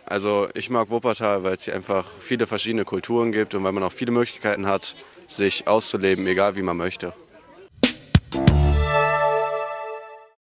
Also ich mag Wuppertal, weil es hier einfach viele verschiedene Kulturen gibt und weil man auch viele Möglichkeiten hat, sich auszuleben, egal wie man möchte.